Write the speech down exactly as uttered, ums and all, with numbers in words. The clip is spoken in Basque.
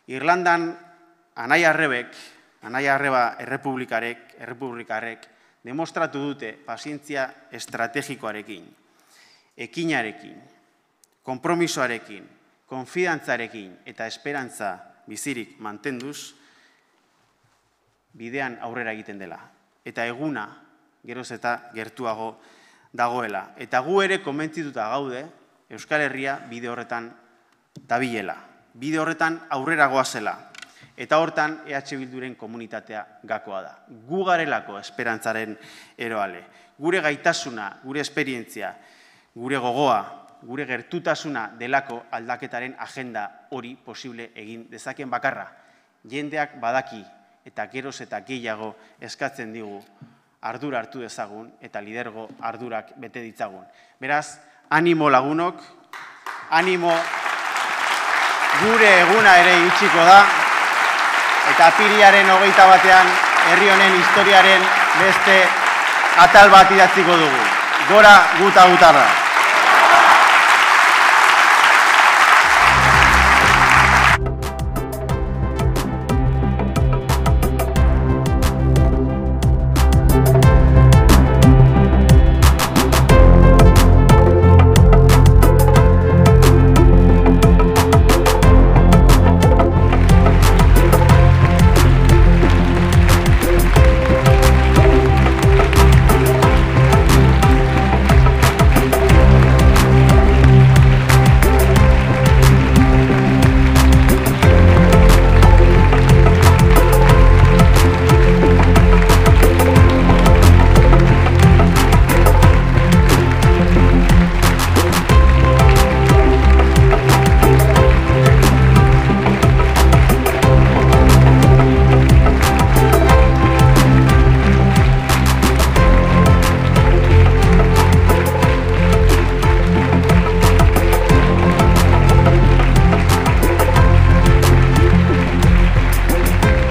Irlandan anai arrebek, anai arreba errepublikarek, errepublikarek, demostratu dute pazientzia estrategikoarekin, ekinarekin, konpromisoarekin, konfidantzarekin eta esperantza bizirik mantenduz, bidean aurrera egiten dela. Eta eguna, geroz eta gertuago dagoela. Eta gu ere konbentzituta gaude, Euskal Herria bide horretan dabilela. Bide horretan aurrera goazela. Eta hortan E H Bilduren komunitatea gakoa da. Gu garelako esperantzaren eroale. Gure gaitasuna, gure esperientzia, gure gogoa, gure gertutasuna delako aldaketaren agenda hori posible egin dezaken bakarra. Jendeak badaki eta geroz eta gehiago eskatzen digu ardura hartu dezagun eta lidergo ardurak bete ditzagun. Beraz, animo lagunok, animo gure eguna ere iritsiko da, eta apiriaren hogeita batean herri honen historiaren beste atal bat idatziko dugu. Gora guta gutarra.